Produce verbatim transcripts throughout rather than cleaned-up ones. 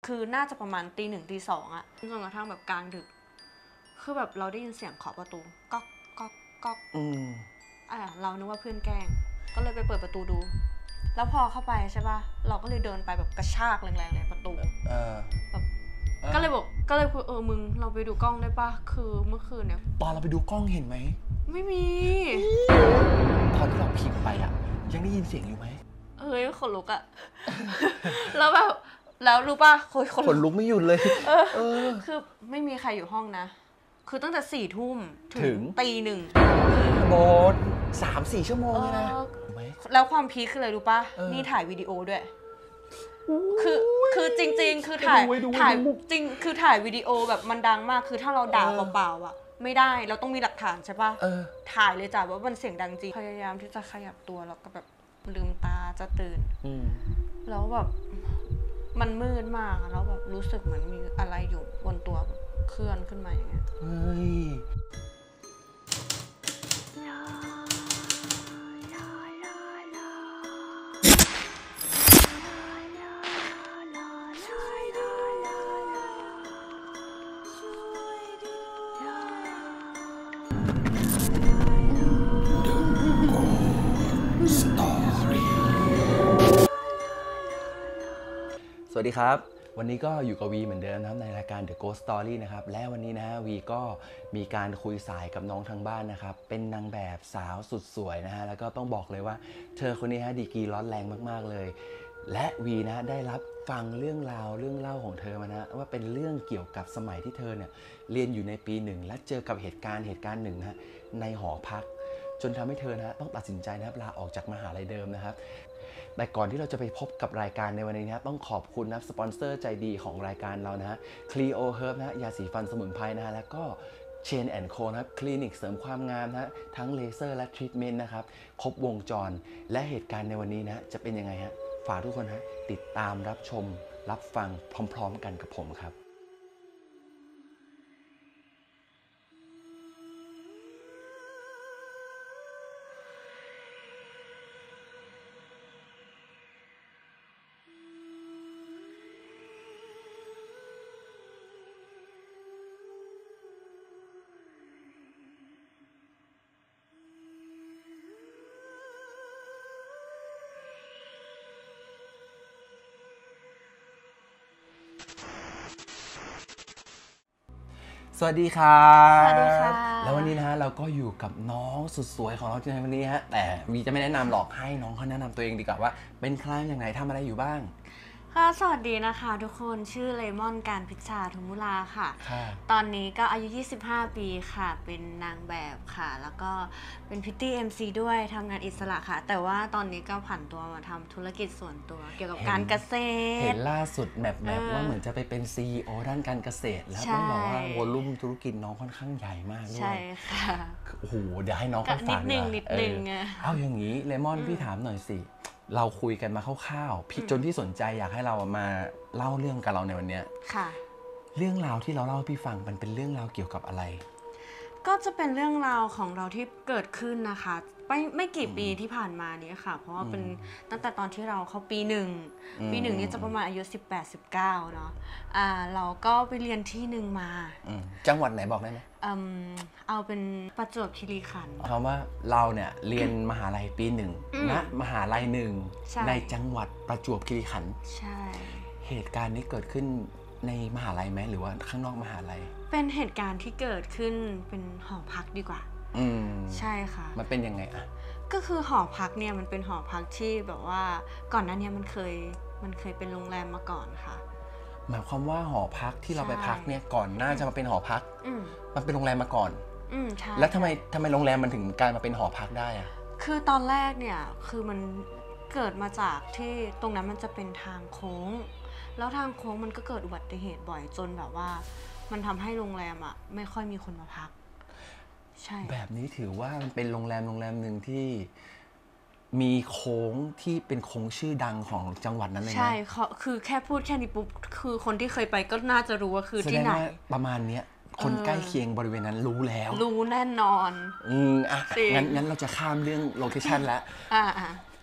คือน่าจะประมาณตีหนึ่งตีสองอะจนกระทั่งแบบกลางดึกคือแบบเราได้ยินเสียงเคาะประตูก๊อกก๊อกก๊อกอืมอ่ะเรานึกว่าเพื่อนแกล้งก็เลยไปเปิดประตูดูแล้วพอเข้าไปใช่ป่ะเราก็เลยเดินไปแบบกระชากแรงๆเลยประตูแบบก็เลยบอกก็เลยคุยเออมึงเราไปดูกล้องได้ป่ะคือเมื่อคืนเนี่ยตอนเราไปดูกล้องเห็นไหมไม่มีตอนที่เราพิมพ์ไปอ่ะยังได้ยินเสียงอยู่ไหมเฮ้ยขนลุกอ่ะแล้วแบบแล้วรู้ป่ะคนขนลุกไม่หยุดเลยเออคือไม่มีใครอยู่ห้องนะคือตั้งแต่สี่ทุ่มถึงตีหนึ่งโบสสามสี่ชั่วโมงเลยนะแล้วความพีคคืออะไรรู้ป่ะนี่ถ่ายวิดีโอด้วยคือคือจริงๆคือถ่ายถ่ายจริงคือถ่ายวิดีโอแบบมันดังมากคือถ้าเราด่าเปล่าๆอ่ะไม่ได้เราต้องมีหลักฐานใช่ป่ะถ่ายเลยจ้ะว่ามันเสียงดังจริงพยายามที่จะขยับตัวแล้วก็แบบลืมตาจะตื่นแล้วแบบมันมืดมากแล้วแบบรู้สึกเหมือนมีอะไรอยู่บนตัวแบบเคลื่อนขึ้นมาอย่างเงี้ยเฮ้ยสวัสดีครับวันนี้ก็อยู่กับวีเหมือนเดิมนะครับในรายการ The Ghost Story นะครับและวันนี้นะฮะวีก็มีการคุยสายกับน้องทางบ้านนะครับเป็นนางแบบสาวสุดสวยนะฮะแล้วก็ต้องบอกเลยว่าเธอคนนี้ฮะดีกรีร้อนแรงมากๆเลยและวีนะได้รับฟังเรื่องราวเรื่องเล่าของเธอมานะว่าเป็นเรื่องเกี่ยวกับสมัยที่เธอเนี่ยเรียนอยู่ในปีหนึ่งและเจอกับเหตุการณ์เหตุการณ์หนึ่งนะฮะในหอพักจนทำให้เธอนะต้องตัดสินใจนะครับลาออกจากมหาลัยเดิมนะครับแต่ก่อนที่เราจะไปพบกับรายการในวันนี้นะครับต้องขอบคุณนะสปอนเซอร์ใจดีของรายการเรานะฮะ Clio Herb นะยาสีฟันสมุนไพรนะฮะแล้วก็ Chain แอนด์ Co นะครับคลินิกเสริมความงามนะทั้งเลเซอร์และทรีทเมนต์นะครับครบวงจรและเหตุการณ์ในวันนี้นะจะเป็นยังไงฮะฝากทุกคนฮะติดตามรับชมรับฟังพร้อมๆกันกับผมครับสวัสดีครับสวัสดีค่ะแล้ววันนี้นะฮะเราก็อยู่กับน้องสุดสวยของเราในวันนี้ฮะแต่วีจะไม่แนะนำหรอกให้น้องเขาแนะนำตัวเองดีกว่าว่าเป็นใครอย่างไรทำอะไรอยู่บ้างค่ะสวัสดีนะคะทุกคนชื่อเลมอนการพิชชาทุมุลาค่ะตอนนี้ก็อายุยี่สิบห้าปีค่ะเป็นนางแบบค่ะแล้วก็เป็นพิตตี้ เอ็ม ซี ด้วยทำงานอิสระค่ะแต่ว่าตอนนี้ก็ผันตัวมาทำธุรกิจส่วนตัวเกี่ยวกับการเกษตรเห็นล่าสุดแบบแบบว่าเหมือนจะไปเป็น ซี อี โอ ด้านการเกษตรแล้วต้องบอกว่าวอลลุ่มธุรกิจน้องค่อนข้างใหญ่มากด้วยใช่ค่ะโอ้โหเดี๋ยวให้น้องเขาฝากนิดนึงนิดนึงเอาอย่างนี้เลมอนพี่ถามหน่อยสิเราคุยกันมาคร่าวๆพี่จนพี่สนใจอยากให้เรามาเล่าเรื่องกับเราในวันนี้ค่ะเรื่องราวที่เราเล่าให้พี่ฟังมันเป็นเรื่องราวเกี่ยวกับอะไรก็จะเป็นเรื่องราวของเราที่เกิดขึ้นนะคะไม่ไม่กี่ปีที่ผ่านมานี้ค่ะเพราะว่าเป็นตั้งแต่ตอนที่เราเข้าปีหนึ่งปีหนึ่งนี่จะประมาณอายุสิบแปด สิบเก้าเนาะอ่าเราก็ไปเรียนที่หนึ่งมาจังหวัดไหนบอกได้ไหมอืมเอาเป็นประจวบคีรีขันธ์เพราะว่าเราเนี่ยเรียนมหาลัยปีหนึ่งณมหาลัยหนึ่งในจังหวัดประจวบคีรีขันธ์ใช่เหตุการณ์นี้เกิดขึ้นในมหาลัยไหมหรือว่าข้างนอกมหาลัยเป็นเหตุการณ์ที่เกิดขึ้นเป็นหอพักดีกว่าอืมใช่ค่ะมันเป็นยังไงอะก็คือหอพักเนี่ยมันเป็นหอพักที่แบบว่าก่อนหน้านี้มันเคยมันเคยเป็นโรงแรมมาก่อนค่ะหมายความว่าหอพักที่เราไปพักเนี่ยก่อนหน้าจะมาเป็นหอพักมันเป็นโรงแรมมาก่อนอืมใช่แล้วทำไมทำไมโรงแรมมันถึงกลายมาเป็นหอพักได้อะคือตอนแรกเนี่ยคือมันเกิดมาจากที่ตรงนั้นมันจะเป็นทางโค้งแล้วทางโค้งมันก็เกิดอุบัติเหตุบ่อยจนแบบว่ามันทำให้โรงแรมอ่ะไม่ค่อยมีคนมาพักใช่แบบนี้ถือว่ามันเป็นโรงแรมโรงแรมหนึ่งที่มีโค้งที่เป็นโค้งชื่อดังของจังหวัดนั้นเลยนะใช่คือแค่พูดแค่นี้ปุ๊บคือคนที่เคยไปก็น่าจะรู้ว่าคือที่ไหนประมาณเนี้ยคนใกล้เคียงบริเวณนั้นรู้แล้วรู้แน่นอนอืมอ่ะงั้นงั้นเราจะข้ามเรื่องโลเคชั่นแล้วอ่าอ่า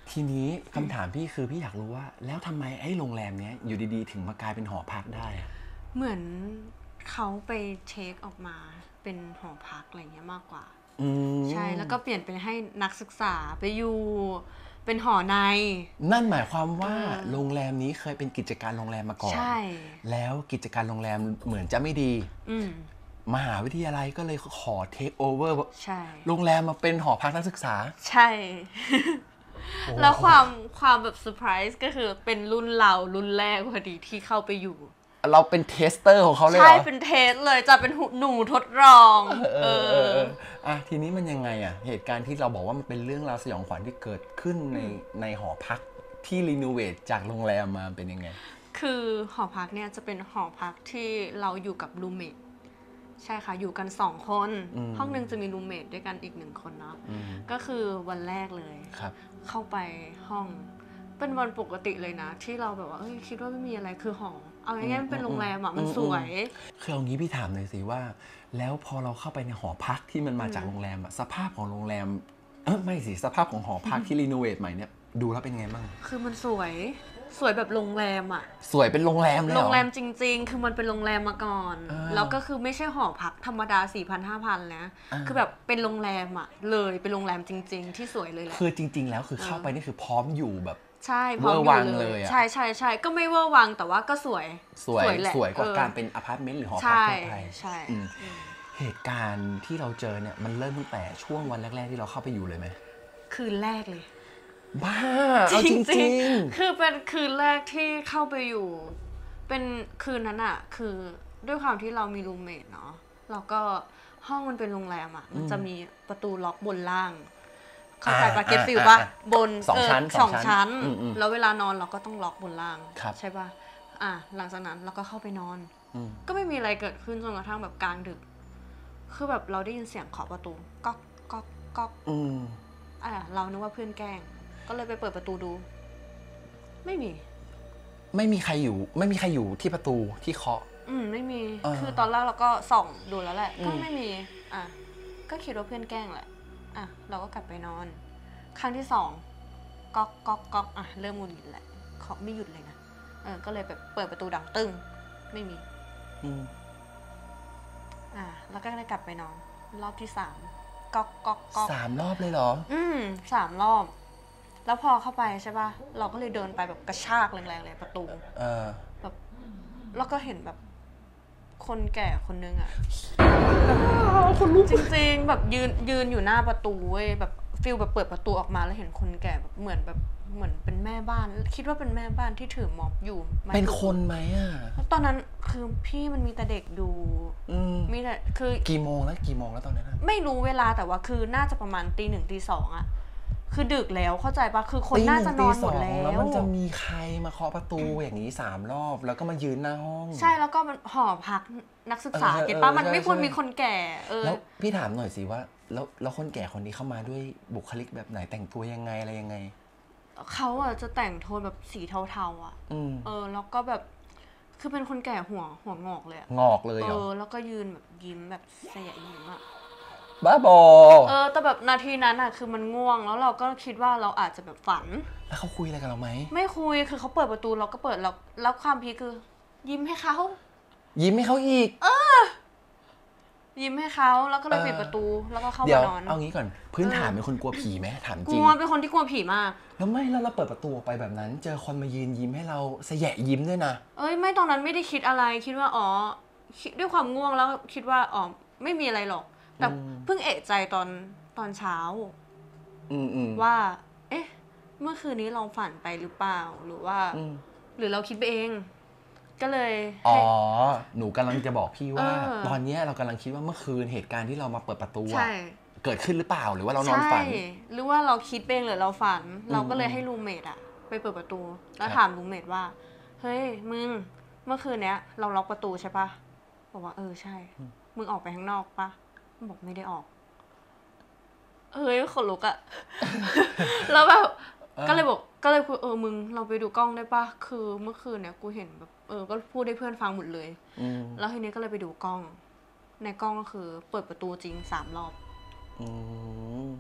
ทีนี้คำถามพี่คือพี่อยากรู้ว่าแล้วทำไมไอ้โรงแรมเนี้ยอยู่ดีๆถึงมากลายเป็นหอพักได้อะเหมือนเขาไปเช็คออกมาเป็นหอพักอะไรเงี้ยมากกว่าใช่แล้วก็เปลี่ยนเป็นให้นักศึกษาไปอยู่เป็นหอในนั่นหมายความว่าโรงแรมนี้เคยเป็นกิจการโรงแรมมาก่อนใช่แล้วกิจการโรงแรมเหมือนจะไม่ดีมหาวิทยาลัยก็เลยขอเทคโอเวอร์โรงแรมมาเป็นหอพักนักศึกษาใช่แล้วความความแบบเซอร์ไพรส์ก็คือเป็นรุ่นเรารุ่นแรกพอดีที่เข้าไปอยู่เราเป็นเทสเตอร์ของเขาเลยเหรอใช่เป็นเทสเลยจะเป็นหนูทดลองเอออ่ะทีนี้มันยังไงอ่ะเหตุการณ์ที่เราบอกว่ามันเป็นเรื่องราวสยองขวัญที่เกิดขึ้นในในหอพักที่รีโนเวทจากโรงแรมมาเป็นยังไงคือหอพักเนี่ยจะเป็นหอพักที่เราอยู่กับรูมเมทใช่ค่ะอยู่กันสองคนห้องนึงจะมีรูมเมทด้วยกันอีกหนึ่งคนเนาะก็คือวันแรกเลยเข้าไปห้องเป็นวันปกติเลยนะที่เราแบบว่าเอ้ยคิดว่าไม่มีอะไรคือหอเอาง่ายๆมันเป็นโรงแรมอ่ะมันสวยคือเอางี้พี่ถามหน่อยสิว่าแล้วพอเราเข้าไปในหอพักที่มันมาจากโรงแรมอะสภาพของโรงแรมเออไม่สิสภาพของหอพักที่รีโนเวทใหม่เนี่ยดูแล้วเป็นไงบ้างคือมันสวยสวยแบบโรงแรมอ่ะสวยเป็นโรงแรมเลยเหรอโรงแรมจริงๆคือมันเป็นโรงแรมมาก่อนแล้วก็คือไม่ใช่หอพักธรรมดา สี่พัน ห้าพัน นะคือแบบเป็นโรงแรมอ่ะเลยเป็นโรงแรมจริงๆที่สวยเลยแหละคือจริงๆแล้วคือเข้าไปนี่คือพร้อมอยู่แบบใช่พร้อมอยู่เลยใช่ใช่ใช่ก็ไม่เวอร์วังแต่ว่าก็สวยสวยสวยกว่าการเป็นอพาร์ตเมนต์หรือหอพักทั่วไปใช่เหตุการณ์ที่เราเจอเนี่ยมันเริ่มตั้งแต่ช่วงวันแรกๆที่เราเข้าไปอยู่เลยไหมคืนแรกเลยบ้าเอาจริงๆคือเป็นคืนแรกที่เข้าไปอยู่เป็นคืนนั้นอะคือด้วยความที่เรามีรูมเมทเนาะแล้วก็ห้องมันเป็นโรงแรมอะมันจะมีประตูล็อกบนล่างเข้าใจปะเก็ตฟิลป่ะบนสองชั้นสองชั้นแล้วเวลานอนเราก็ต้องล็อกบนล่างใช่ป่ะอ่ะหลังจากนั้นเราก็เข้าไปนอนก็ไม่มีอะไรเกิดขึ้นจนกระทั่งแบบกลางดึกคือแบบเราได้ยินเสียงเคาะประตูก๊อกก๊อกก๊อกอ่ะเรานึกว่าเพื่อนแกล้งก็เลยไปเปิดประตูดูไม่มีไม่มีใครอยู่ไม่มีใครอยู่ที่ประตูที่เคาะอืมไม่มีคือตอนแรกเราก็ส่องดูแล้วแหละก็ไม่มีอ่ะก็คิดว่าเพื่อนแกล้งแหละอ่ะเราก็กลับไปนอนครั้งที่สองก๊อกก๊อกก๊อกอ่ะเริ่มหงุดหงิดแหละเคาะไม่หยุดเลยนะเออก็เลยแบบเปิดประตูดังตึ้งไม่มีอืมอ่ะแล้วก็เลยกลับไปนอนรอบที่สามก๊อกก๊อกก๊อกสามรอบเลยเหรออืมสามรอบแล้วพอเข้าไปใช่ป่ะเราก็เลยเดินไปแบบกระชากแรงๆเลยประตูเออแบบแล้วก็เห็นแบบคนแก่คนนึงอ่ะคนลุกจริงๆแบบยืนยืนอยู่หน้าประตูเว้ยแบบฟิลแบบเปิดประตูออกมาแล้วเห็นคนแก่แบบเหมือนแบบเหมือนเป็นแม่บ้านคิดว่าเป็นแม่บ้านที่ถือม็อบอยู่เป็นคนไหมอ่ะตอนนั้นคือพี่มันมีแต่เด็กดูมีแต่คือกี่โมงแล้วกี่โมงแล้วตอนนั้นไม่รู้เวลาแต่ว่าคือน่าจะประมาณตีหนึ่งตีสองอ่ะคือดึกแล้วเข้าใจปะคือคนน่าจะนอนหมดแล้วแล้วมันจะมีใครมาเคาะประตูอย่างนี้สามรอบแล้วก็มายืนหน้าห้องใช่แล้วก็มันหอพักนักศึกษาเก็ตปะมันไม่ควรมีคนแก่เออแล้วพี่ถามหน่อยสิว่าแล้วแล้วคนแก่คนนี้เข้ามาด้วยบุคลิกแบบไหนแต่งตัวยังไงอะไรยังไงเขาอ่ะจะแต่งโทนแบบสีเทาๆอ่ะเออแล้วก็แบบคือเป็นคนแก่หัวหัวงอกเลยงอกเลยเออแล้วก็ยืนแบบยิ้มแบบเสียยิ้มอ่ะบ้าบอเออแต่แบบนาทีนั้นอ่ะคือมันง่วงแล้วเราก็คิดว่าเราอาจจะแบบฝันแล้วเขาคุยอะไรกับเราไหมไม่คุยคือเขาเปิดประตูเราก็เปิดแล้วแล้วความพีคือยิ้มให้เขายิ้มให้เขาอีกเออยิ้มให้เขาแล้วก็เลยปิดประตูแล้วก็เข้ามานอนเดี๋ยวเอางี้ก่อนพื้นฐานเป็นคนกลัวผีไหมถามจริงกลัวเป็นคนที่กลัวผีมากแล้วไม่แล้วเราเปิดประตูออกไปแบบนั้นเจอคนมายืนยิ้มให้เราแสยะยิ้มด้วยนะเอ้ยไม่ตอนนั้นไม่ได้คิดอะไรคิดว่าอ๋อด้วยความง่วงแล้วคิดว่าอ๋อไม่มีอะไรหรอกแต่เพิ่งเอะใจตอนตอนเช้าว่าเอ๊ะเมื่อคืนนี้เราฝันไปหรือเปล่าหรือว่าหรือเราคิดไปเองก็เลยอ๋อหนูกำลังจะบอกพี่ว่าตอนนี้เรากำลังคิดว่าเมื่อคืนเหตุการณ์ที่เรามาเปิดประตูเกิดขึ้นหรือเปล่าหรือว่าเรานอนฝันหรือว่าเราคิดเองหรือเราฝันเราก็เลยให้รูมเมทอะไปเปิดประตูแล้วถามรูมเมทว่าเฮ้ยมึงเมื่อคืนเนี้ยเราล็อกประตูใช่ปะบอกว่าเออใช่มึงออกไปข้างนอกปะบอกไม่ได้ออกเฮ้ยขนลุกอะแล้วแบบก็เลยบอกก็เลยคุยเออมึงเราไปดูกล้องได้ปะคือเมื่อคืนเนี่ยกูเห็นแบบเออก็พูดให้เพื่อนฟังหมดเลยแล้วทีนี้ก็เลยไปดูกล้องในกล้องก็คือเปิดประตูจริงสามรอบค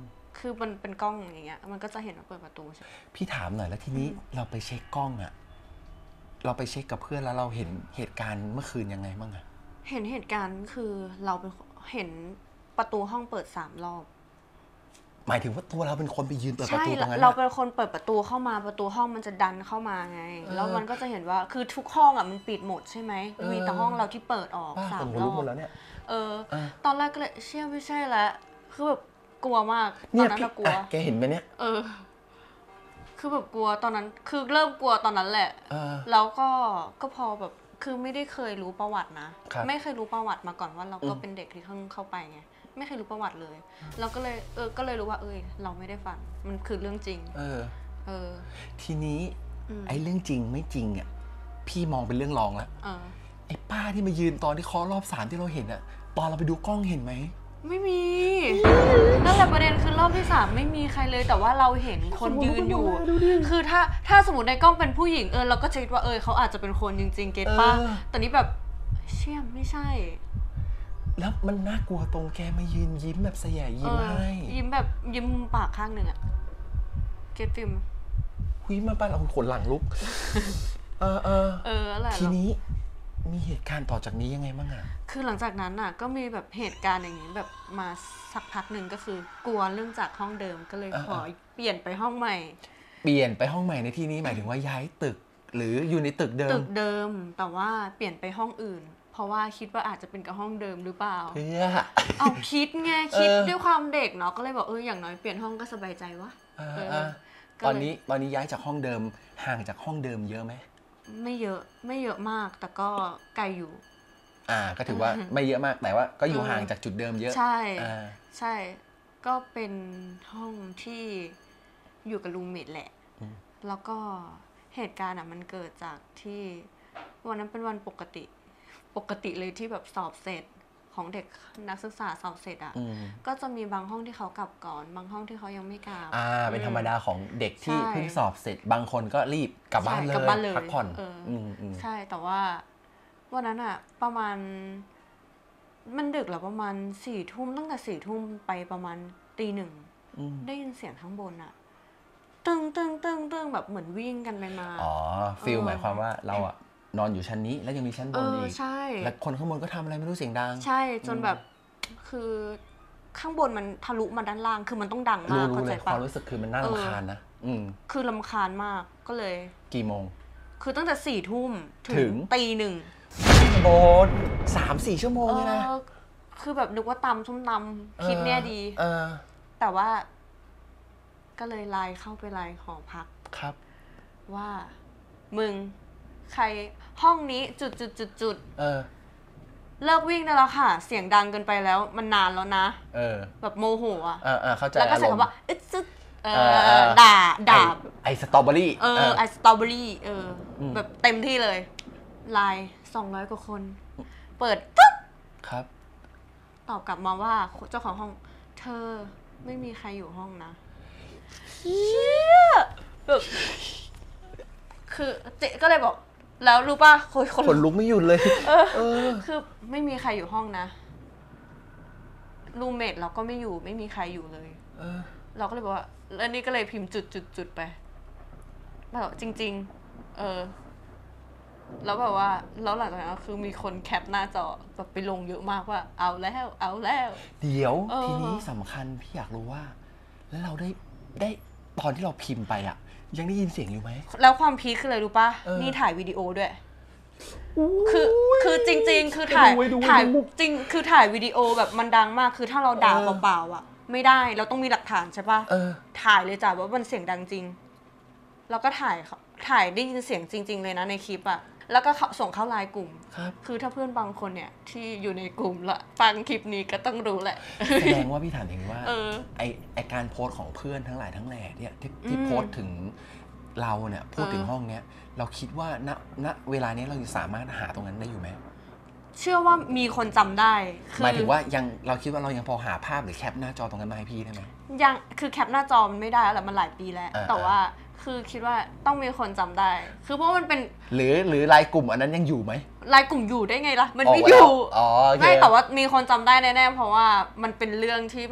คือมันเป็นกล้องอย่างเงี้ยมันก็จะเห็นว่าเปิดประตูใช่พี่ถามหน่อยแล้วทีนี้เราไปเช็คกล้องอะเราไปเช็คกับเพื่อนแล้วเราเห็นเหตุการณ์เมื่อคืนยังไงบ้างอะเห็นเหตุการณ์คือเราเป็นเห็นประตูห้องเปิดสามรอบหมายถึงว่าตัวเราเป็นคนไปยืนเปิดประตูตรงนั้นเราเป็นคนเปิดประตูเข้ามาประตูห้องมันจะดันเข้ามาไงแล้วมันก็จะเห็นว่าคือทุกห้องอ่ะมันปิดหมดใช่ไหมมีแต่ห้องเราที่เปิดออกสามรอบเออตอนแรกก็เลยเชื่อไม่ใช่แล้วคือแบบกลัวมากตอนนั้นกลัวแกเห็นไหมเนี่ยเออคือแบบกลัวตอนนั้นคือเริ่มกลัวตอนนั้นแหละแล้วก็ก็พอแบบคือไม่ได้เคยรู้ประวัตินะไม่เคยรู้ประวัติมาก่อนว่าเราก็เป็นเด็กที่เพิ่งเข้าไปไงไม่เคยรู้ประวัติเลยเราก็เลยเออก็เลยรู้ว่าเออเราไม่ได้ฝันมันคือเรื่องจริงเออเออทีนี้ไอ้เรื่องจริงไม่จริงอ่ะพี่มองเป็นเรื่องรองแล้วไอ้ป้าที่มายืนตอนที่เคาะรอบสามที่เราเห็นอ่ะตอนเราไปดูกล้องเห็นไหมไม่มีนั่นแหละประเด็นคือรอบที่สามไม่มีใครเลยแต่ว่าเราเห็นคนยืนอยู่คือถ้าถ้าสมมติในกล้องเป็นผู้หญิงเออเราก็จะคิดว่าเออเขาอาจจะเป็นคนจริงๆเก็ตป่ะแต่นี้แบบเชี่ยไม่ใช่แล้วมันน่ากลัวตรงแกมายืนยิ้มแบบสยายยิ้มให้ยิ้มแบบยิ้มปากข้างหนึ่งอะเก็ตฟิล์มหุยมาป้าเราขนหลังลุกเออเออเอออะไรทีนี้มีเหตุการณ์ต่อจากนี้ยังไงบ้างอะคือหลังจากนั้นอะก็มีแบบเหตุการณ์อย่างนี้แบบมาสักพักหนึ่งก็คือกลัวเรื่องจากห้องเดิมก็เลยขอเปลี่ยนไปห้องใหม่เปลี่ยนไปห้องใหม่ในที่นี้หมายถึงว่าย้ายตึกหรืออยู่ในตึกเดิมตึกเดิมแต่ว่าเปลี่ยนไปห้องอื่นเพราะว่าคิดว่าอาจจะเป็นกับห้องเดิมหรือเปล่าเพื่อเอาคิดไงคิดด้วยความเด็กเนาะก็เลยบอกเอออย่างน้อยเปลี่ยนห้องก็สบายใจวะตอนนี้ตอนนี้ย้ายจากห้องเดิมห่างจากห้องเดิมเยอะไหมไม่เยอะไม่เยอะมากแต่ก็ไกลอยู่อ่าก็ถือว่าไม่เยอะมากแต่ว่าก็อยู่ห่างจากจุดเดิมเยอะใช่ใช่ก็เป็นห้องที่อยู่กับรูมเมทแหละแล้วก็เหตุการณ์อ่ะมันเกิดจากที่วันนั้นเป็นวันปกติปกติเลยที่แบบสอบเสร็จของเด็กนักศึกษาสอบเสร็จอ่ะก็จะมีบางห้องที่เขากลับก่อนบางห้องที่เขายังไม่กลับอ่าเป็นธรรมดาของเด็กที่เพิ่งสอบเสร็จบางคนก็รีบกลับบ้านเลยพักผ่อนใช่แต่ว่าวันนั้นอ่ะประมาณมันดึกแล้วประมาณสี่ทุ่มตั้งแต่สี่ทุ่มไปประมาณตีหนึ่งได้ยินเสียงข้างบนอ่ะตึ้งตึ้งตึ้งตึ้งแบบเหมือนวิ่งกันไปมาอ๋อฟีลหมายความว่าเราอ่ะนอนอยู่ชั้นนี้แล้วยังมีชั้นบนอีกแล้วคนข้างบนก็ทำอะไรไม่รู้เสียงดังใช่จนแบบคือข้างบนมันทะลุมาด้านล่างคือมันต้องดังมากเข้าใจปะความรู้สึกคือมันน่ารำคาญนะคือรำคาญมากก็เลยกี่โมงคือตั้งแต่สี่ทุ่มถึงตีหนึ่งโบนสามสี่ชั่วโมงเลยนะคือแบบนึกว่าตำส้มตำคิดเนี่ยดีแต่ว่าก็เลยไลน์เข้าไปไลน์หอพักครับว่ามึงใครห้องนี้จุดจุดจุดจุดเออเลิกวิ่งได้แล้วค่ะเสียงดังเกินไปแล้วมันนานแล้วนะเออแบบโมโหอ่ะเออเออเข้าใจแล้วก็ใส่คำว่าอึ๊ดซึดเออด่าด่าไอสตรอเบอรี่เออไอสตรอเบอรี่เออแบบเต็มที่เลยไลน์สองร้อยกว่าคนเปิดปึ๊บครับตอบกลับมาว่าเจ้าของห้องเธอไม่มีใครอยู่ห้องนะเชี่ยแบบคือเจ๊ก็เลยบอกแล้วรู้ป่ะคนคนลุกไม่หยุดเลยเออคือไม่มีใครอยู่ห้องนะรูมเมทเราก็ไม่อยู่ไม่มีใครอยู่เลยเออเราก็เลยบอกว่าแล้วนี่ก็เลยพิมพ์จุดจุดจุดไปแบบจริงๆเออแล้วแบบว่าแล้วหลังจากนั้นคือมีคนแคปหน้าจอแบบไปลงเยอะมากว่าเอาแล้วเอาแล้วเดี๋ยวทีนี้สำคัญพี่อยากรู้ว่าแล้วเราได้ได้ตอนที่เราพิมพ์ไปอ่ะยังได้ยินเสียงอยู่ไหมแล้วความพีคคืออะไรรู้ป่ะนี่ถ่ายวิดีโอด้วยคือคือจริงๆคือถ่ายถ่ายจริงคือถ่ายวิดีโอแบบมันดังมากคือถ้าเราด่าเปล่าๆอ่ะไม่ได้เราต้องมีหลักฐานใช่ป่ะถ่ายเลยจ้ะว่ามันเสียงดังจริงแล้วก็ถ่ายถ่ายได้ยินเสียงจริงๆเลยนะในคลิปอ่ะแล้วก็ส่งเข้าไลน์กลุ่มคือถ้าเพื่อนบางคนเนี่ยที่อยู่ในกลุ่มละฟังคลิปนี้ก็ต้องรู้แหละแสดงว่าพี่ถามเองว่าไอไอการโพสของเพื่อนทั้งหลายทั้งแหล่เนี่ยที่ที่โพสถึงเราเนี่ยพูดถึงห้องเนี้ยเราคิดว่าณณเวลานี้เราสามารถหาตรงนั้นได้อยู่ไหมเชื่อว่ามีคนจำได้หมายถึงว่ายังเราคิดว่าเรายังพอหาภาพหรือแคปหน้าจอตรงนั้นมาให้พี่ได้ไหมยังคือแคปหน้าจอมันไม่ได้แล้วมันหลายปีแล้วแต่ว่าคือคิดว่าต้องมีคนจำได้คือเพราะมันเป็นหรือหรือไลน์กลุ่มอันนั้นยังอยู่ไหมไลน์กลุ่มอยู่ได้ไงล่ะมันไม่อยู่ไม่แต่ว่ามีคนจำได้แน่ๆเพราะว่ามันเป็นเรื่องที่แบบ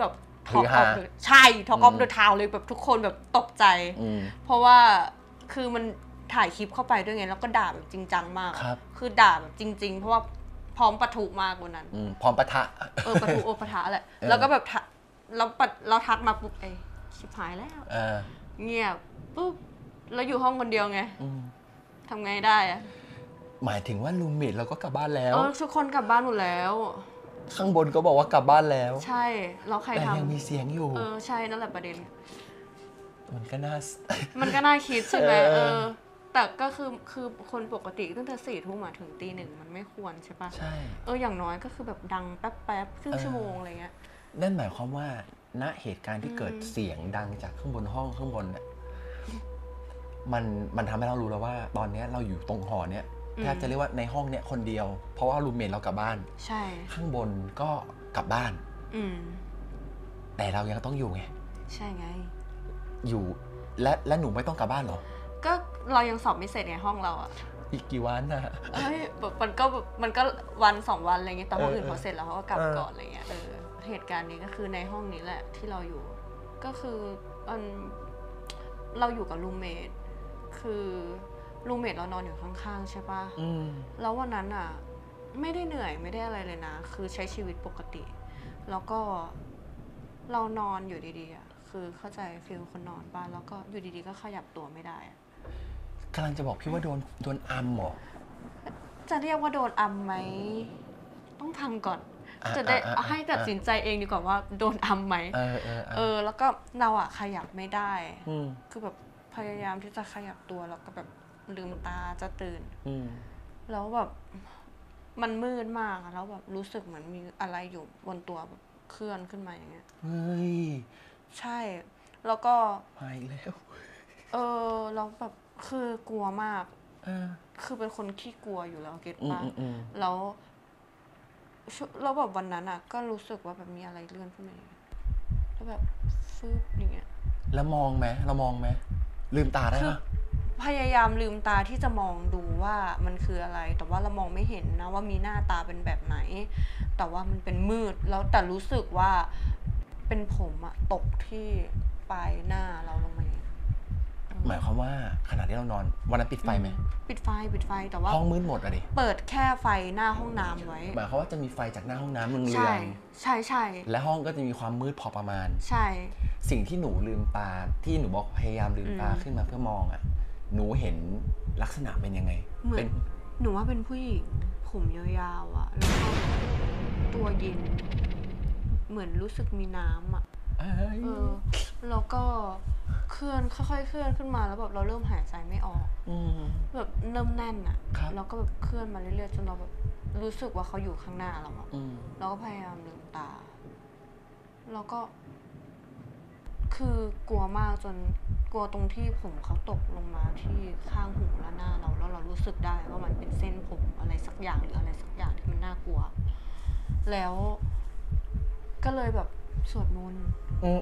ท็อปออฟเดอะใช่ท็อปออฟเดอะทาวเลยแบบทุกคนแบบตกใจเพราะว่าคือมันถ่ายคลิปเข้าไปด้วยไงแล้วก็ด่าแบบจริงจังมากคือด่าแบบจริงๆเพราะว่าพร้อมปะทุมากวันนั้นพร้อมปะทะเออปะทุโอปะทะแหละแล้วก็แบบเราเราทักมาปุ๊บไอ้ชิบหายแล้วเงียบปุ๊บแล้วอยู่ห้องคนเดียวไงทำไงได้อะหมายถึงว่ารูมเมทเราก็กลับบ้านแล้วเออทุกคนกลับบ้านหมดแล้วข้างบนก็บอกว่ากลับบ้านแล้วใช่แล้วใครทำแต่ยังมีเสียงอยู่เออใช่นั่นแหละประเด็นมันก็น่ามันก็น่าคิดใช่ไหมเออแต่ก็คือคือคนปกติตั้งแต่สี่ทุ่มถึงตีหนึ่งมันไม่ควรใช่ปะใช่เอออย่างน้อยก็คือแบบดังแป๊บแป๊บครึ่งชั่วโมงอะไรเงี้ยนั่นหมายความว่าณเหตุการณ์ที่เกิดเสียงดังจากข้างบนห้องข้างบนเนี่ยมันมันทำให้เรารู้แล้วว่าตอนนี้เราอยู่ตรงหอเนี่ยแทบจะเรียกว่าในห้องเนี่ยคนเดียวเพราะว่ารูมเมทเรากลับบ้านใช่ข้างบนก็กลับบ้านอืมแต่เรายังต้องอยู่ไงใช่ไงอยู่และและหนูไม่ต้องกลับบ้านหรอก็เรายังสอบไม่เสร็จในห้องเราอ่ะอีกกี่วันนะเอ้ยมันก็มันก็วันสองวันอะไรเงี้ยแต่ห้องอื่นเขาเสร็จแล้วเขาก็กลับก่อนอะไรเงี้ยเออเหตุการณ์นี้ก็คือในห้องนี้แหละที่เราอยู่ก็คือมันเราอยู่กับรูมเมทคือรูมเมทเรานอนอยู่ข้างๆใช่ป่ะแล้ววันนั้นอ่ะไม่ได้เหนื่อยไม่ได้อะไรเลยนะคือใช้ชีวิตปกติแล้วก็เรานอนอยู่ดีๆอ่ะคือเข้าใจฟีลคนนอนบ้านแล้วก็อยู่ดีๆก็ขยับตัวไม่ได้กำลังจะบอกพี่ว่าโดนโดนอัมหรอจะเรียกว่าโดนอัมไหมต้องทำก่อนจะได้ให้ตัดสินใจเองดีกว่าว่าโดนอัมไหมเออเออแล้วก็เราอ่ะขยับไม่ได้คือแบบพยายามที่จะขยับตัวแล้วก็แบบลืมตาจะตื่นแล้วแบบมันมืดมากแล้วแบบรู้สึกเหมือนมีอะไรอยู่บนตัวแบบเคลื่อนขึ้นมาอย่างเงี้ยเฮ้ยใช่แล้วก็หายแล้วเออเราแบบคือกลัวมากคือเป็นคนขี้กลัวอยู่แล้วเก็ตป่ะแล้วแล้วแบบวันนั้นอ่ะก็รู้สึกว่าแบบมีอะไรเลื่อนขึ้นมาแล้วแบบฟึบอย่างเงี้ยแล้วมองไหมเรามองไหมลืมตาได้ปะพยายามลืมตาที่จะมองดูว่ามันคืออะไรแต่ว่าเรามองไม่เห็นนะว่ามีหน้าตาเป็นแบบไหนแต่ว่ามันเป็นมืดแล้วแต่รู้สึกว่าเป็นผมอะตกที่ปลายหน้าเราลงมาหมายความว่าขณะที่เรานอนวันนั้นปิดไฟไหมปิดไฟปิดไฟแต่ว่าห้องมืดหมดอะดิเปิดแค่ไฟหน้าห้องน้ำไว้หมายความว่าจะมีไฟจากหน้าห้องน้ำเรืองใช่ใช่ใช่และห้องก็จะมีความมืดพอประมาณใช่สิ่งที่หนูลืมตาที่หนูบอกพยายามลืมตาขึ้นมาเพื่อมองอะหนูเห็นลักษณะเป็นยังไงเป็นหนูว่าเป็นผู้หญิงผมยาวๆอะแล้วก็ตัวเย็นเหมือนรู้สึกมีน้ำอะเออแล้วก็เคลื่อนค่อยๆเคลื่อนขึ้นมาแล้วแบบเราเริ่มหายใจไม่ออกแบบเริ่มแน่นอะแล้วก็แบบเคลื่อนมาเรื่อยๆจนเราแบบรู้สึกว่าเขาอยู่ข้างหน้าเราอะเราก็พยายามลืมตาแล้วก็คือกลัวมากจนกลัวตรงที่ผมเขาตกลงมาที่ข้างหูและหน้าเราแล้วเรารู้สึกได้ว่ามันเป็นเส้นผมอะไรสักอย่างหรืออะไรสักอย่างที่มันน่ากลัวแล้วก็เลยแบบสวดมนต์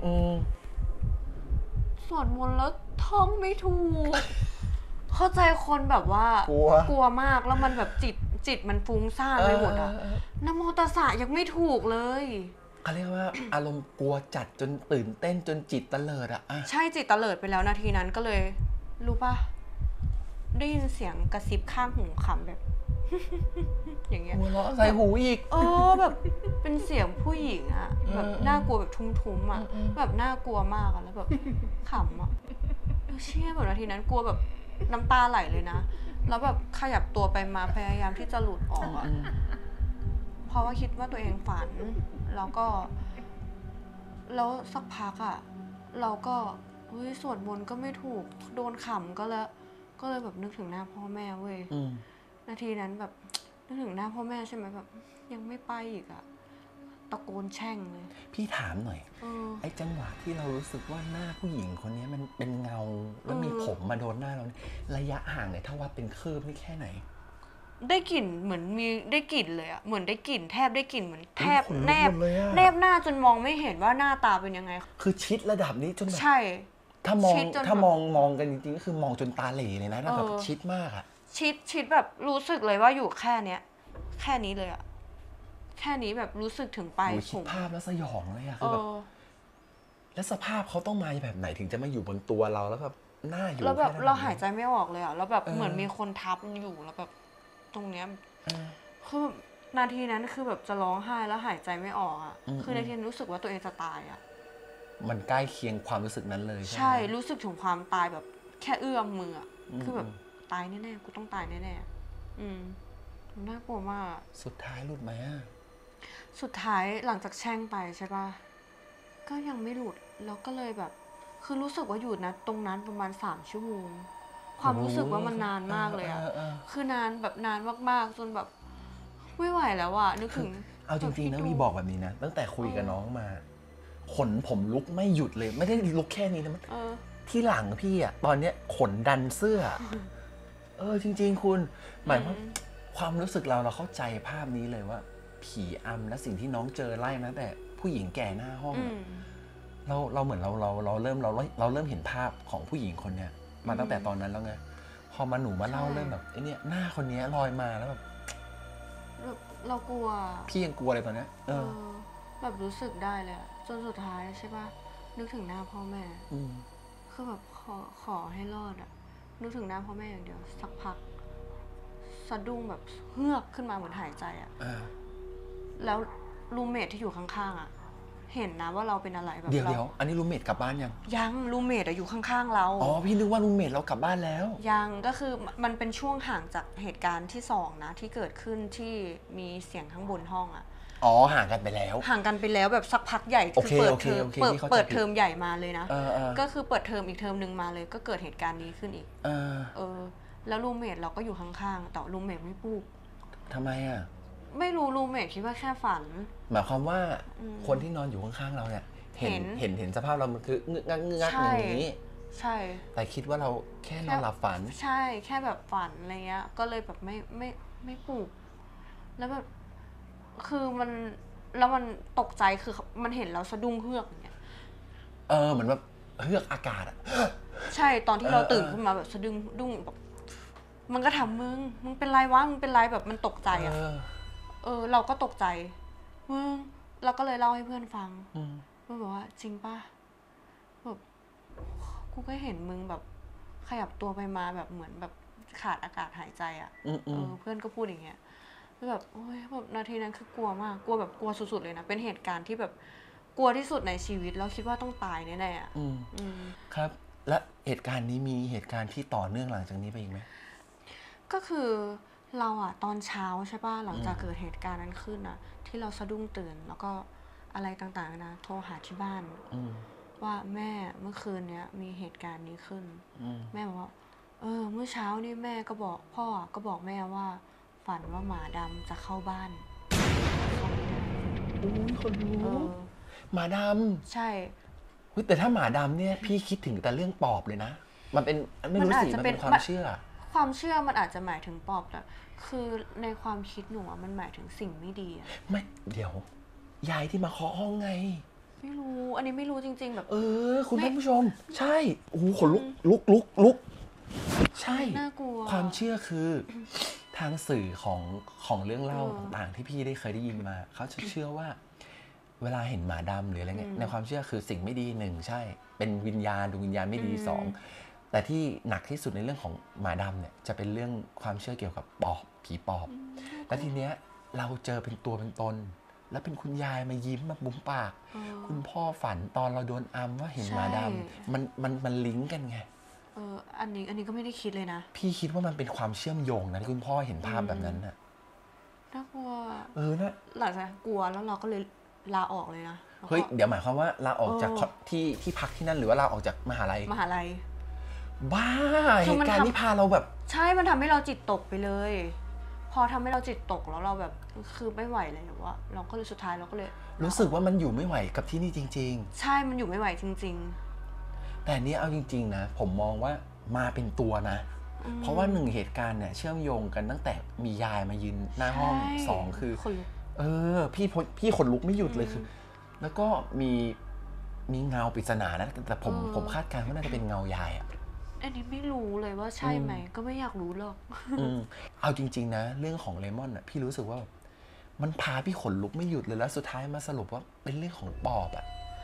สวดมนต์แล้วท่องไม่ถูกเข้าใจคนแบบว่ากลัวกลัวมากแล้วมันแบบจิตจิตมันฟุ้งซ่านไปหมดอะนะโมตัสสะยังไม่ถูกเลยเขาเรียกว่าอารมณ์กลัวจัดจนตื่นเต้นจนจิตเตลิดอะใช่จิตเตลิดไปแล้วนาทีนั้นก็เลยรู้ป่ะได้ยินเสียงกระซิบข้างหูขำแบบอย่างเงี้ยหัวเราะใส่หูอีกเออแบบเป็นเสียงผู้หญิงอะแบบน่ากลัวแบบทุ้มๆอะแบบน่ากลัวมากอะแล้วแบบขำอะเชี่ยแบบนาทีนั้นกลัวแบบน้ำตาไหลเลยนะแล้วแบบขยับตัวไปมาพยายามที่จะหลุดออกอะเพราะว่าคิดว่าตัวเองฝันแล้วก็แล้วสักพักอะเราก็เฮ้ยสวดมนต์ก็ไม่ถูกโดนขำก็แล้วก็เลยแบบนึกถึงหน้าพ่อแม่เว้ยนาทีนั้นแบบนึกถึงหน้าพ่อแม่ใช่ไหมแบบยังไม่ไปอีกอะตะโกนแช่งเลยพี่ถามหน่อยไอ้จังหวะที่เรารู้สึกว่าหน้าผู้หญิงคนนี้มันเป็นเงาแล้วมีผมมาโดนหน้าเราระยะห่างเนี่ยถ้าวัดเป็นคืบนี่แค่ไหนได้กลิ่นเหมือนมีได้กลิ่นเลยอะเหมือนได้กลิ่นแทบได้กลิ่นเหมือนแทบแนบแนบหน้าจนมองไม่เห็นว่าหน้าตาเป็นยังไงคือชิดระดับนี้จนแบบใช่ถ้ามองถ้ามองมองกันจริงๆก็คือมองจนตาเหล่เลยนะแบบชิดมากอะชิดชิดแบบรู้สึกเลยว่าอยู่แค่เนี้ยแค่นี้เลยอะแค่นี้แบบรู้สึกถึงปลายผมคิดภาพแล้วสยองเลยอะคือแบบแล้วสภาพเขาต้องมาแบบไหนถึงจะมาอยู่บนตัวเราแล้วแบบหน้าอยู่แล้วแบบเราหายใจไม่ออกเลยอ่ะแล้วแบบเหมือนมีคนทับอยู่แล้วแบบตรงเนี้ยคือนาทีนั้นคือแบบจะร้องไห้แล้วหายใจไม่ออกอ่ะคือนาทีนั้นรู้สึกว่าตัวเองจะตายอ่ะมันใกล้เคียงความรู้สึกนั้นเลยใช่รู้สึกถึงความตายแบบแค่เอื้อมมือคือแบบตายแน่ๆกูต้องตายแน่ๆอืมน่ากลัวมากสุดท้ายหลุดไหมอ่ะสุดท้ายหลังจากแช่งไปใช่ป่ะก็ยังไม่หลุดแล้วก็เลยแบบคือรู้สึกว่าอยู่นะตรงนั้นประมาณสามชั่วโมงความรู้สึกว่ามันนานมากเลยอ่ะคือนานแบบนานมากๆจนแบบไม่ไหวแล้วอ่ะนึกถึงเอาจริงๆนะวีบอกแบบนี้นะตั้งแต่คุยกับน้องมาขนผมลุกไม่หยุดเลยไม่ได้ลุกแค่นี้นะมันที่หลังพี่อ่ะตอนเนี้ยขนดันเสื้อเออจริงๆคุณหมายว่าความรู้สึกเราเราเข้าใจภาพนี้เลยว่าผีอำและสิ่งที่น้องเจอไล่นะแต่ผู้หญิงแก่หน้าห้องเราเราเหมือนเราเราเราเริ่มเราเราเริ่มเห็นภาพของผู้หญิงคนเนี้ยมาตั้งแต่ตอนนั้นแล้วไงพอมาหนูมาเล่าเริ่มแบบไอ้นี่หน้าคนนี้ลอยมาแล้วแบบเรากลัวพี่ยังกลัวเลยตอนเนี้ยเออแบบรู้สึกได้เลยจนสุดท้ายใช่ป่ะนึกถึงหน้าพ่อแม่คือแบบขอขอให้รอดอะนึกถึงหน้าพ่อแม่อย่างเดียวสักพักสะดุ้งแบบเฮือกขึ้นมาเหมือนหายใจอะแล้วรูมเมทที่อยู่ข้างๆอะเห็นนะว่าเราเป็นอะไรแบบเดี๋ยวเดี๋ยวอันนี้รูมเมทกลับบ้านยังยังรูมเมทอยู่ข้างๆเราอ๋อพี่นึกว่ารูมเมทเรากลับบ้านแล้วยังก็คือมันเป็นช่วงห่างจากเหตุการณ์ที่สองนะที่เกิดขึ้นที่มีเสียงข้างบนห้องอะอ๋อห่างกันไปแล้วห่างกันไปแล้วแบบสักพักใหญ่คือเปิดเทอมเปิดเปิดเทอมใหญ่มาเลยนะก็คือเปิดเทอมอีกเทอมนึงมาเลยก็เกิดเหตุการณ์นี้ขึ้นอีกเออเออแล้วรูมเมทเราก็อยู่ข้างๆแต่รูมเมทไม่พูดทำไมอ่ะไม่รู้รูมเมทคิดว่าแค่ฝันหมายความว่าคนที่นอนอยู่ข้างๆเราเนี่ยเห็นเห็นเห็นสภาพเรามันคือเงือกเงือกอย่างนี้ใช่แต่คิดว่าเราแค่นอนหลับฝันใช่แค่แบบฝันอะไรเงี้ยก็เลยแบบไม่ไม่ไม่ปลุกแล้วแบบคือมันแล้วมันตกใจคือมันเห็นเราสะดุ้งเฮือกอย่างเงี้ยเออเหมือนแบบเฮือกอากาศอ่ะใช่ตอนที่เราตื่นขึ้นมาแบบสะดุ้งดุ้งแบบมันก็ถามมึงมึงเป็นไรวะมึงเป็นไรแบบมันตกใจอ่ะเออเราก็ตกใจมึงเราก็เลยเล่าให้เพื่อนฟังเพื่อนบอกว่าจริงป่ะแบบกูก็เห็นมึงแบบขยับตัวไปมาแบบเหมือนแบบขาดอากาศหายใจอ่ะเออเพื่อนก็พูดอย่างเงี้ยแบบโอ้ยแบบนาทีนั้นคือกลัวมากกลัวแบบกลัวสุดๆเลยนะเป็นเหตุการณ์ที่แบบกลัวที่สุดในชีวิตแล้วคิดว่าต้องตายแน่ๆอ่ะครับและเหตุการณ์นี้มีเหตุการณ์ที่ต่อเนื่องหลังจากนี้ไปอีกไหมก็คือเราอะตอนเช้าใช่ป่ะหลังจากเกิดเหตุการณ์นั้นขึ้นอะที่เราสะดุ้งตื่นแล้วก็อะไรต่างๆนะโทรหาที่บ้านว่าแม่เมื่อคืนเนี้ยมีเหตุการณ์นี้ขึ้นแม่บอกว่าเออเมื่อเช้านี่แม่ก็บอกพ่อก็บอกแม่ว่าฝันว่าหมาดำจะเข้าบ้านเข้าไม่ได้โอ้ยคนรู้หมาดำใช่แต่ถ้าหมาดำเนี่ยพี่คิดถึงแต่เรื่องปอบเลยนะมันเป็นไม่รู้สิมันเป็นความเชื่อความเชื่อมันอาจจะหมายถึงปอบแต่คือในความคิดหนูมันหมายถึงสิ่งไม่ดีอะไม่เดี๋ยวยายที่มาเคาะห้องไงไม่รู้อันนี้ไม่รู้จริงๆแบบเออคุณท่านผู้ชมใช่โอ้โหขนลุกลุกลุกลุกใช่น่ากลัวความเชื่อคือทางสื่อของของเรื่องเล่าต่างๆที่พี่ได้เคยได้ยินมาเขาจะเชื่อว่าเวลาเห็นหมาดำหรืออะไรเงี้ยในความเชื่อคือสิ่งไม่ดีหนึ่งใช่เป็นวิญญาณดวงวิญญาณไม่ดีสองแต่ที่หนักที่สุดในเรื่องของหมาดำเนี่ยจะเป็นเรื่องความเชื่อเกี่ยวกับปอบผีปอบและทีเนี้ยเราเจอเป็นตัวเป็นตนแล้วเป็นคุณยายมายิ้มมาบุ้มปากคุณพ่อฝันตอนเราโดนอัมว่าเห็นหมาดำมันมันมันลิงก์กันไงเอออันนี้อันนี้ก็ไม่ได้คิดเลยนะพี่คิดว่ามันเป็นความเชื่อมโยงนะที่คุณพ่อเห็นภาพแบบนั้นน่ะน่ากลัวเออนะหลังจากกลัวแล้วเราก็เลยลาออกเลยนะเฮ้ยเดี๋ยวหมายความว่าลาออกจากที่ที่พักที่นั่นหรือว่าลาออกจากมหาลัยมหาลัยบ้าเหตุการณ์นี้พาเราแบบใช่มันทำให้เราจิตตกไปเลยพอทำให้เราจิตตกแล้วเราแบบคือไม่ไหวเลยว่าเราก็เลยสุดท้ายเราก็เลยรู้สึกว่ามันอยู่ไม่ไหวกับที่นี่จริงๆใช่มันอยู่ไม่ไหวจริงๆแต่นี้เอาจริงๆนะผมมองว่ามาเป็นตัวนะเพราะว่าหนึ่งเหตุการณ์เนี่ยเชื่อมโยงกันตั้งแต่มียายมายืนหน้าห้องสองคือเออพี่พี่ขนลุกไม่หยุดเลยคือแล้วก็มีมีเงาปริศนานะแต่ผมผมคาดการณ์ว่าน่าจะเป็นเงายายอ่ะอันนี้ไม่รู้เลยว่าใช่ไหมก็ไม่อยากรู้หรอกเอาจริงๆนะเรื่องของเลมอนอ่ะพี่รู้สึกว่ามันพาพี่ขนลุกไม่หยุดเลยแล้วสุดท้ายมาสรุปว่าเป็นเรื่องของปอบอ่ะ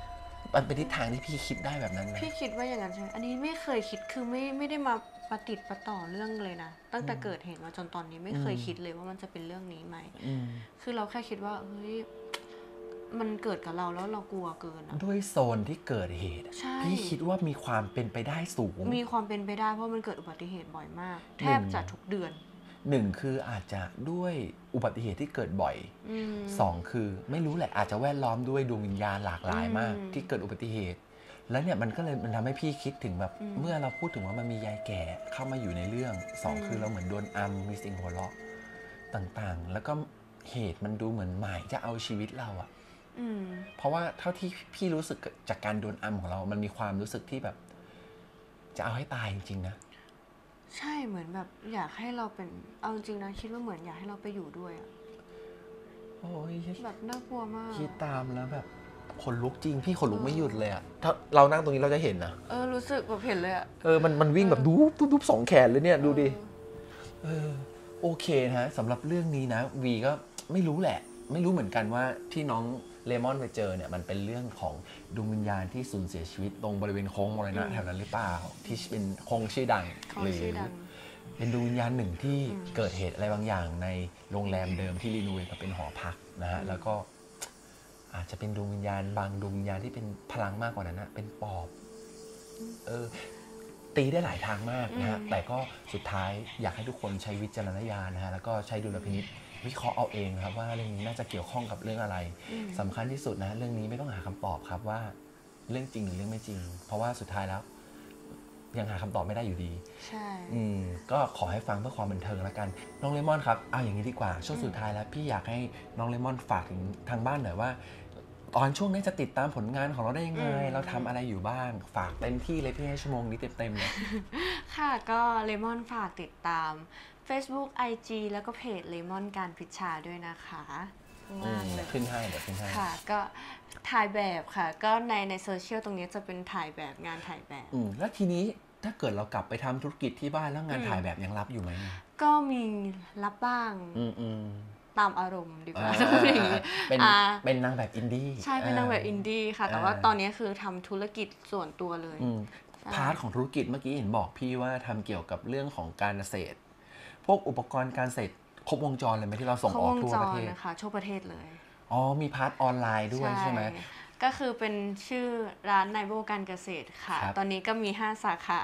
มันเป็นทิศทางที่พี่คิดได้แบบนั้นนะพี่คิดว่าอย่างนั้นใช่ไหมอันนี้ไม่เคยคิดคือไม่ไม่ได้มาประติดประต่อเรื่องเลยนะตั้งแต่เกิดเหตุมาจนตอนนี้ไม่เคยคิดเลยว่ามันจะเป็นเรื่องนี้ไหมคือเราแค่คิดว่าเฮ้ยมันเกิดกับเราแล้วเรากลัวเกินด้วยโซนที่เกิดเหตุพี่คิดว่ามีความเป็นไปได้สูงมีความเป็นไปได้เพราะมันเกิดอุบัติเหตุบ่อยมากแทบจะทุกเดือนหนึ่งคืออาจจะด้วยอุบัติเหตุที่เกิดบ่อยสองคือไม่รู้แหละอาจจะแวดล้อมด้วยดวงวิญญาณหลากหลายมากที่เกิดอุบัติเหตุแล้วเนี่ยมันก็เลยมันทำให้พี่คิดถึงแบบเมื่อเราพูดถึงว่ามันมียายแก่เข้ามาอยู่ในเรื่องสองคือเราเหมือนโดนอัมมีสิ่งหัวเราะต่างๆแล้วก็เหตุมันดูเหมือนหมายจะเอาชีวิตเราอะเพราะว่าเท่าที่พี่รู้สึกจากการโดนอัมของเรามันมีความรู้สึกที่แบบจะเอาให้ตายจริงๆนะใช่เหมือนแบบอยากให้เราเป็นเอาจริงนะคิดว่าเหมือนอยากให้เราไปอยู่ด้วยอะโอ้ยแบบน่ากลัวมากคิดตามแล้วแบบขนลุกจริงพี่ขนลุกไม่หยุดเลยอะถ้าเรานั่งตรงนี้เราจะเห็นนะเออรู้สึกแบบเห็นเลยอะเออมันมันวิ่งแบบดูบดูบสองแขนเลยเนี่ยดูดิเออโอเคนะสำหรับเรื่องนี้นะวีก็ไม่รู้แหละไม่รู้เหมือนกันว่าที่น้องเลมอนไปเจอเนี่ยมันเป็นเรื่องของดวงวิญญาณที่สูญเสียชีวิตตรงบริเวณโค้งมรณะแถวนั้นหรือเปล่าที่เป็นโค้งชื่อดังหรือเป็นดวงวิญญาณหนึ่งที่เกิดเหตุอะไรบางอย่างในโรงแรมเดิมที่รีโนเวทมาเป็นหอพักนะฮะแล้วก็อาจจะเป็นดวงวิญญาณบางดวงวิญญาณที่เป็นพลังมากกว่านั้นนะเป็นปอบเออตีได้หลายทางมากนะฮะแต่ก็สุดท้ายอยากให้ทุกคนใช้วิจารณญาณนะฮะแล้วก็ใช้ดุลพินิจวิเคราะห์เอาเองครับว่าเรื่องนี้น่าจะเกี่ยวข้องกับเรื่องอะไรสำคัญที่สุดนะเรื่องนี้ไม่ต้องหาคำตอบครับว่าเรื่องจริงหรือเรื่องไม่จริงเพราะว่าสุดท้ายแล้วยังหาคำตอบไม่ได้อยู่ดีใช่อืมก็ขอให้ฟังเพื่อความบันเทิงแล้วกันน้องเลมอนครับเอาอย่างนี้ดีกว่าช่วงสุดท้ายแล้วพี่อยากให้น้องเลมอนฝากถึงทางบ้านหน่อยว่าตอนช่วงนี้จะติดตามผลงานของเราได้ยังไงเราทำอะไรอยู่บ้างฝากเต็มที่เลยพี่ให้ชั่วโมงนี้เต็มๆเลยค่ะก็เลมอนฝากติดตามFacebook ไอ จี แล้วก็เพจเลมอนการพิชชาด้วยนะคะมากเลยขึ้นให้เดี๋ยวขึ้นให้ค่ะก็ถ่ายแบบค่ะก็ในในโซเชียลตรงนี้จะเป็นถ่ายแบบงานถ่ายแบบอืมแล้วทีนี้ถ้าเกิดเรากลับไปทำธุรกิจที่บ้านแล้วงานถ่ายแบบยังรับอยู่ไหมก็มีรับบ้างอืมตามอารมณ์ดีกว่าเป็นเป็นนางแบบอินดี้ใช่เป็นนางแบบอินดี้ค่ะแต่ว่าตอนนี้คือทำธุรกิจส่วนตัวเลยพาร์ทของธุรกิจเมื่อกี้เห็นบอกพี่ว่าทำเกี่ยวกับเรื่องของการเกษตรพวกอุปกรณ์การเกษตรครบวงจรเลยไหมที่เราส่งออกทั่วประเทศนะคะทั่วประเทศเลยอ๋อมีพาร์ทออนไลน์ด้วยใช่ไหมก็คือเป็นชื่อร้านไนโบการเกษตรค่ะตอนนี้ก็มีห้าสาขา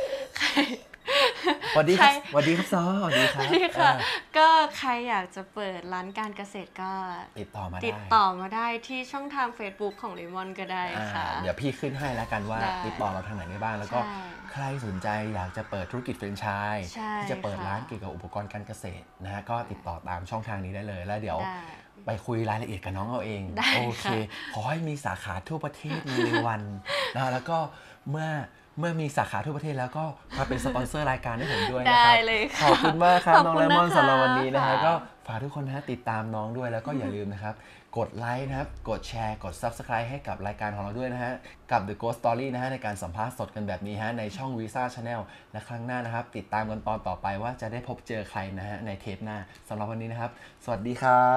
สวัสดีครับสวัสดีครับซอสวัสดีครับก็ใครอยากจะเปิดร้านการเกษตรก็ติดต่อมาได้ติดต่อมาได้ที่ช่องทาง Facebook ของเลมอนก็ได้ค่ะเดี๋ยวพี่ขึ้นให้แล้วกันว่าติดต่อเราทางไหนได้บ้างแล้วก็ใครสนใจอยากจะเปิดธุรกิจแฟรนไชส์ที่จะเปิดร้านเกี่ยวกับอุปกรณ์การเกษตรนะฮะก็ติดต่อตามช่องทางนี้ได้เลยแล้วเดี๋ยวไปคุยรายละเอียดกับน้องเอาเองโอเคขอให้มีสาขาทั่วประเทศในวันนะแล้วก็เมื่อเมื่อมีสาขาทั่วประเทศแล้วก็มาเป็นสปอนเซอร์รายการให้ผมด้วยนะครับขอบคุณมากครับน้องเลมอนสำหรับวันนี้นะฮะก็ฝากทุกคนนะติดตามน้องด้วยแล้วก็อย่าลืมนะครับกดไลค์นะครับกดแชร์กด ซับสไครบ์ ให้กับรายการของเราด้วยนะฮะกับ The Ghost Story นะฮะในการสัมภาษณ์สดกันแบบนี้ฮะในช่อง Visa Channel และครั้งหน้านะครับติดตามกันตอนต่อไปว่าจะได้พบเจอใครนะฮะในเทปหน้าสำหรับวันนี้นะครับสวัสดีครับ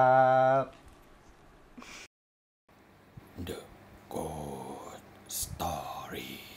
The Ghost Story